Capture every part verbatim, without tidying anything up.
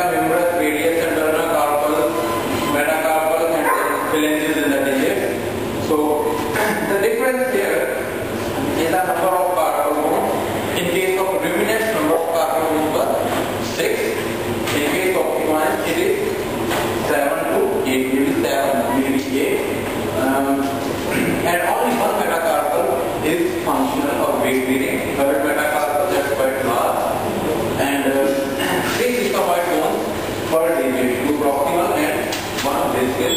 metahumerus, radius and ulnar carpal, metacarpal and phalanges in the digits. So the difference here is the number of carpal bones. In case of ruminants, number of carpal bones was six. In case of equine, it is seven to eight, maybe seven, maybe eight. Um, and only one metacarpal is functional or weight bearing. Third metacarpal is quite large. And uh, three stomach bones per digit, two proximal and one basal.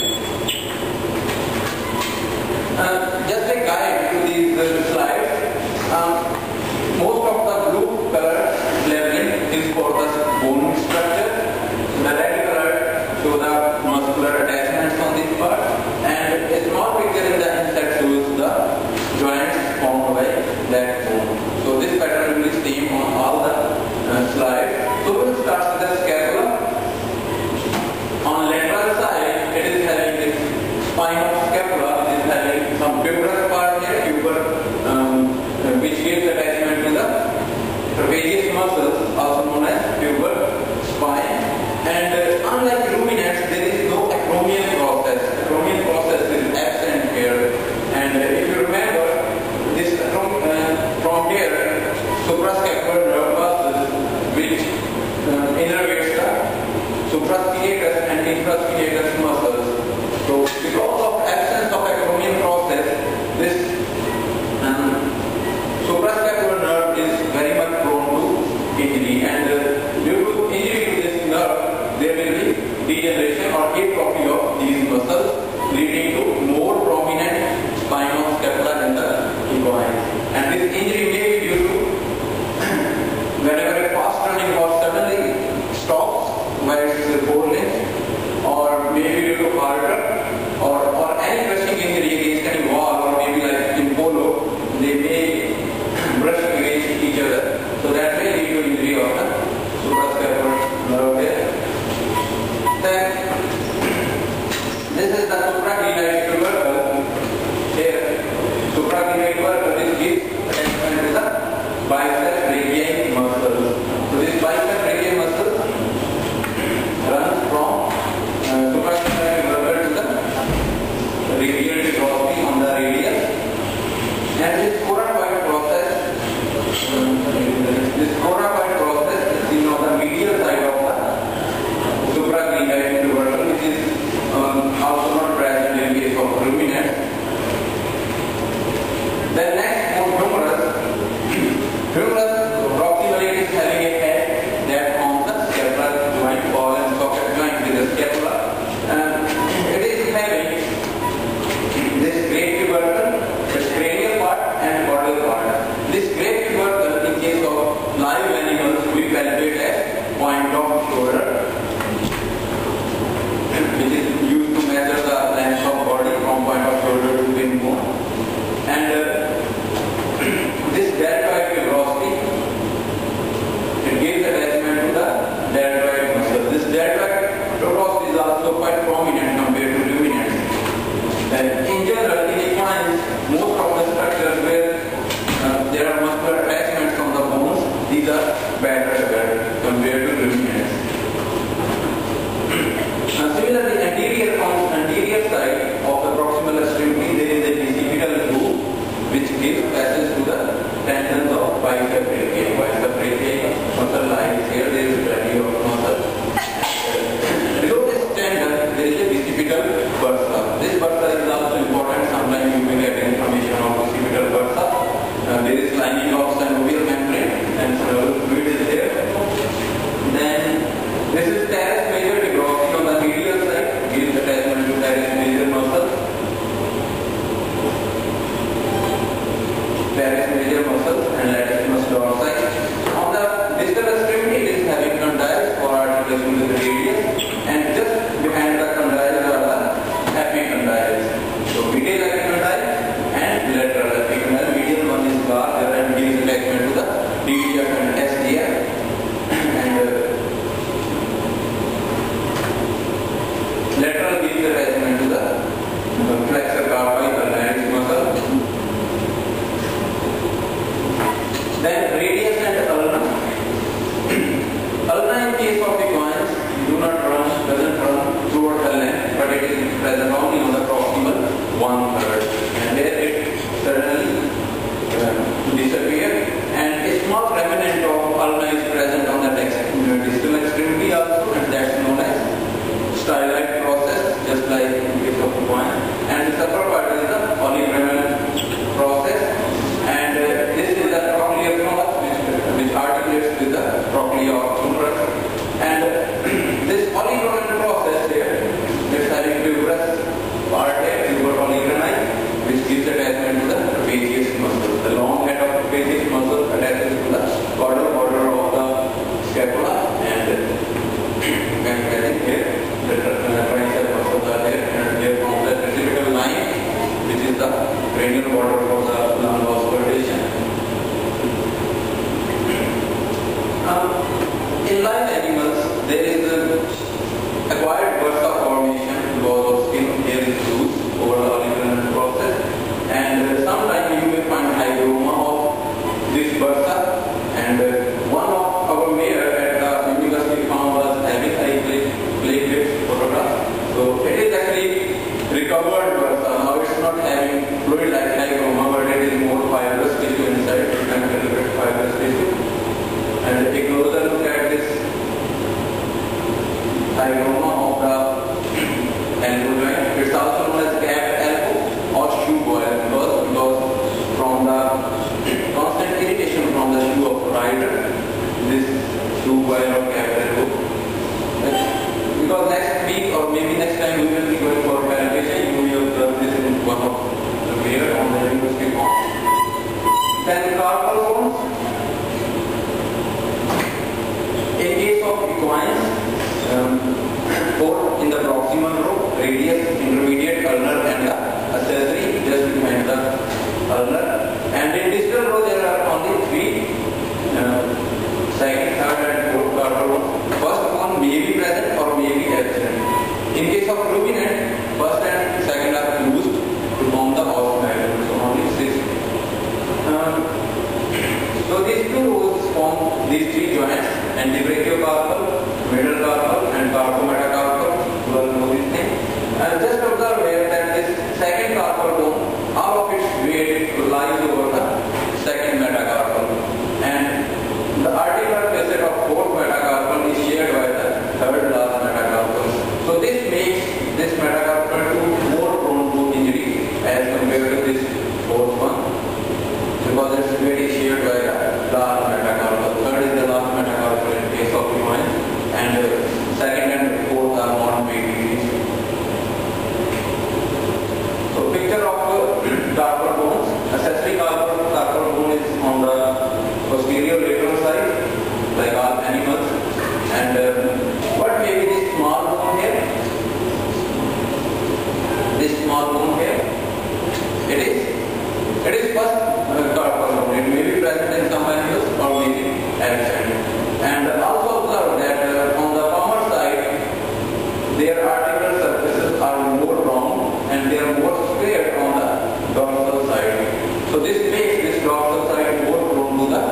Uh, just a guide to these uh, slides. Um, most of the blue color labeling is for the bone structure. The red color show the muscular attachments on this part, and a small picture in the inside shows the joints formed by that bone. So this pattern will be same on all the uh, slides. So we will start with the scapula. On lateral side, it is having this spine of scapula. It is having some tuberous part here, tuber, um, which gives attachment to the trapezius muscles, also known as tuber spine. And uh, unlike ruminants, there is no acromial process. Acromial process is absent here. And uh, if you remember, this uh, from here, suprascapular nerve muscles, which uh, innervates the supraspinatus and infraspinatus muscles. So because of absence of acromial process, this um, suprascapular nerve is very much prone to injury, and uh, due to injury to this nerve, there will be degeneration or atrophy of these muscles, leading to more prominent spine of scapula in the equine. And this injury may be due to whenever a fast running horse suddenly stops by its forelimbs, or maybe due to harder, or, or any crushing injury against any wall, or maybe like in polo, they may brush against each other. So that may lead to injury of the suprascapular nerve here. Then this is the supraglenoid tubercle. Here, supraglenoid tubercle is gives attachment to the bicep brachii muscle. So this bicep brachii muscle runs from uh, supraglenoid tubercle to the radial tubercle on the radius. And this coracoid process, um, this coracoid process is seen on the medial side of the supraglenoid tubercle, which is um, also not present in case of ruminants. Then next, humerus. Humerus proximally is having a head that forms the scapular joint, ball and socket joint with the scapula. And it is having this great tubercle, the cranial part and caudal part. This great tubercle, in case of live animals, we palpate as point of shoulder, which is used to measure the length of body from point of shoulder to wing bone. And uh, this deltoid tuberosity, it gives attachment to the deltoid muscle. This deltoid tuberosity is also quite prominent compared to ruminants. And in general, in equines, most of the structures where uh, there are muscular attachments on the bones, these are better compared to ruminants. Now, similarly, anterior on anterior side of the proximal extremity, there is a bicipital groove which gives passage to the tendons of bicep brachii. Bicep brachii muscle lies here. There is a brachial muscle. Below this tendon, there is a bicipital bursa. This bursa is also important. Sometimes you may get information of bicipital bursa. Uh, there is lining of synovial membrane and synovial fluid is there. Then this is teres major tuberosity on the medial side, gives attachment to teres major muscle. Teres major muscle and latissimus dorsi. On the distal extremity, it is having condyles for articulation with the radius, and just behind the condyles are the epicondyles. So medial epicondyle and lateral epicondyle. Medial one is larger and gives attachment to the D D F and S D F. And uh, lateral gives attachment to the flexor carpi, the larynx muscle. Then radius and ulna. Ulna in case of equines in live animals, there is a acquired bursa formation because of skin hair is loose over the olive process, and uh, sometimes you may find hygroma of this bursa, and uh, one of our mayor at the university farm was having a platelet photograph. So it is actually recovered bursa. Now it's not having fluid like hygroma, but it is more fibrous tissue inside. You can calculate fibrous tissue. And a closer look at this hygroma of the elbow joint. It's also known as calf elbow or shoe boil because, because from the constant irritation from the shoe of rider, this shoe boil or calf elbow. Because next week or maybe next time we will be going for calibration, you will observe this in one of the mirror on the university form. Then carpal bones. In case of equines, um, four in the proximal row, radius, intermediate, ulnar and the accessory just behind the ulnar. And in distal row there are only three, uh, second, third and fourth carpal bones. First one may be present or may be absent. In case of ruminant, first and second are fused to form the osteology. So only six. Um, so these two rows form these three joints: antebrachiocarpal, middle carpal, and carpometacarpal. You all know these things. And just observe here that this second carpal bone, all of its weight lies over the second metacarpal, and the articular facet of fourth metacarpal is shared by the third last metacarpal. So this makes this metacarpal more prone to injury as compared to this fourth one, because its weight is shared by the last metacarpal. Third is the last metacarpal in case of equine, and uh, second and fourth are not weighty. So picture of uh, carpal bones. Accessory carpal, carpal bone is on the posterior lateral side, like all animals. And uh, what may be this small bone here? This small bone here? It is. It is first uh, carpal bone. It may be present in some animals or may be absent. And also observe that uh, on the palmar side, their articular surfaces are more round and they are more square on the dorsal side. So this makes this dorsal side more prone to the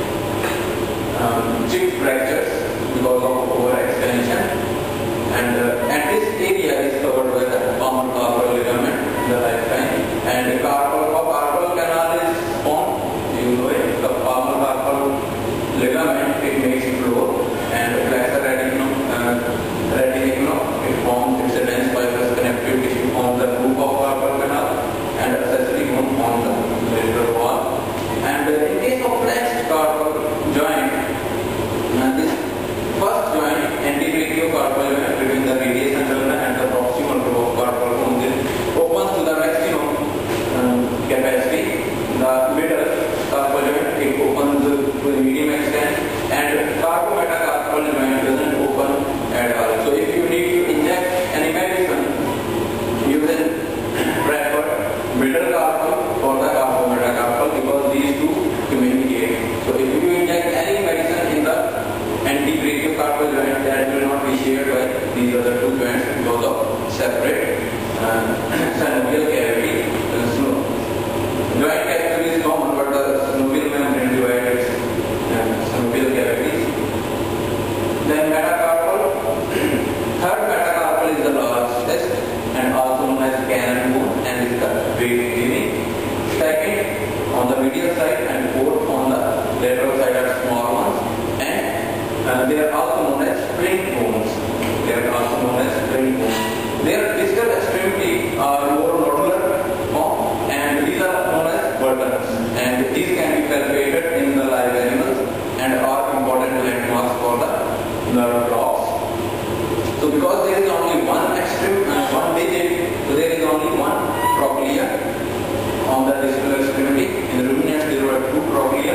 um, chip fractures because of overextension. And, uh, and this area is covered by the palmar carpal ligament in the lifetime. And the carpal, carpal canal is formed, you know it, the palmar carpal ligament, it makes flow, and the flexor reticulum, uh, reticulum, it forms, it's a dense fibrous connective tissue on the roof of carpal canal, and accessory bone on the lateral wall. And uh, in case of flexed carpal joint, uh, this first joint, antebrachiocarpal joint between the radius and ulna and the proximal row of carpal bone, opens to the maximum um, capacity. The middle carpal joint, it opens to the medium extent, and carpometacarpal joint doesn't open at all. So if you need to inject any medicine, you can prefer middle carpal or the carpometacarpal because these two communicate. So if you inject any medicine in the antebrachiocarpal joint, that will not be shared by these other two joints because of separate uh, synovial cavity. So, joint cavity is common, but the synovial membrane divides uh, synovial cavities. Then metacarpal. Third metacarpal is the largest and also known as canine bone and is the weight giving. Second on the medial side and fourth on the lateral side are small ones, and uh, they are also known as spring bones. They are also known as spring bones. Their distal extremity are more nodular form, and these are known as buttons, and these can be palpated in the live animals and are important landmarks for the nerve blocks. So because there is only one extreme, uh, one digit, so there is only one trochlea on the distal extremity. In the ruminants there were two trochlea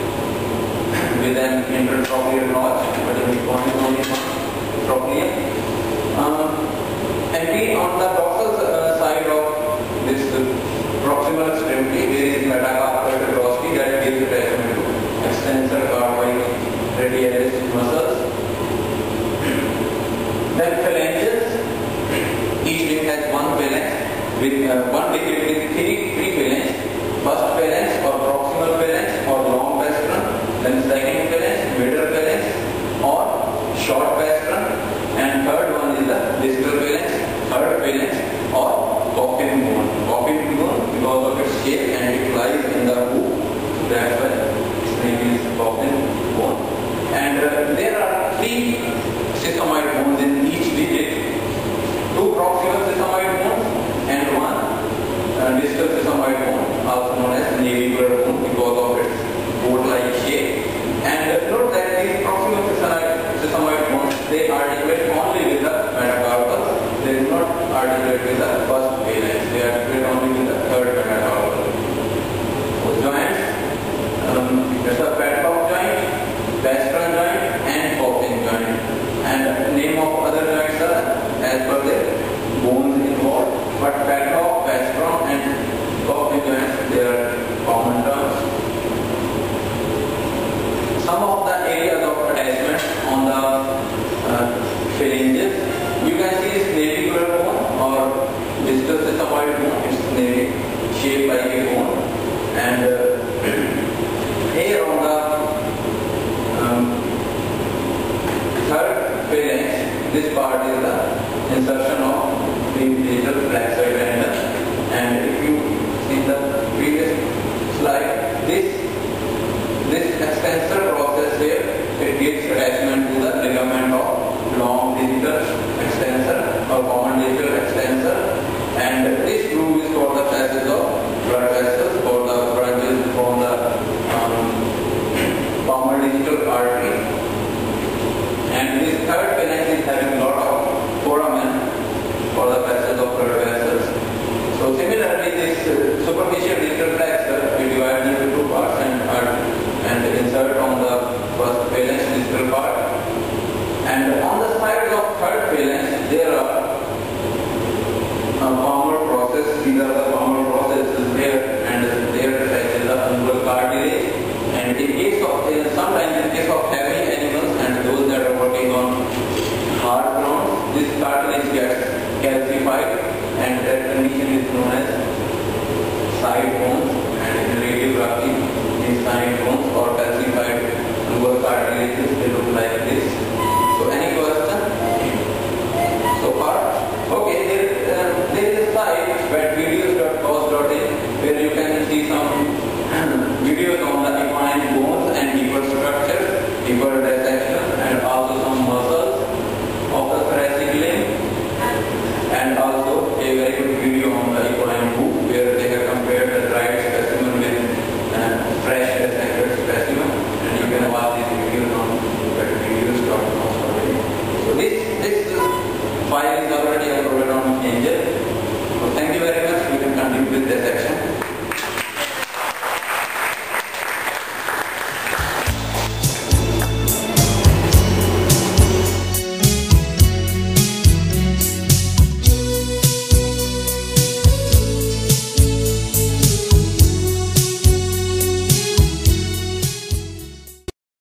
with an intertrochlear notch, but in the equine is only one trochlea. Um, and on the dorsal uh, side of this uh, proximal extremity, there is metacarpal tuberosity that gives attachment to extensor carpi radialis muscles. Then phalanges, each limb has one phalanx with uh, one digit with three, three phalanx. First phalanx or proximal phalanx or long pastern, then second phalanx, middle phalanx or short pastern, and third one is the distal phalanx, third phalanx or coffin bone. Coffin bone because of its shape and it lies in the hoof, that's why its name is coffin bone. And uh, there are three sesamoid bones in each digit, two proximal sesamoid bones and one uh, distal sesamoid bone, also known as navicular bone because of its boat-like shape. And uh, note that these proximal sesamoid bones, they articulate only with the metacarpals, they do not articulate with the first phalanx, they articulate only with the third metacarpal. Joints, um, it's a padlock joint, pastern joint and coffin joint. And name of other joints are as per the bones involved, but padlock, pastern and coffin joints, they are common terms. Some of the areas of attachment on the uh, phalanges, you can see this navicular bone or distal sesamoid bone, it's shaped like a bone, and uh, here on the um, third phalanx, this part is the insertion of the digital flaccid tendon. And if you see the previous slide, this this extensor process here, it gives attachment to the ligament of long digital extensor or common digital extensor, and this groove is for the passage of blood vessels or the branches from the um, common digital artery. And this third phalanx is having a lot of foramen for the passage of blood vessels. So similarly, this uh, superficial digital flexor we divide into two parts and uh, and insert on the first phalanx distal part. And on the sides of third phalanx,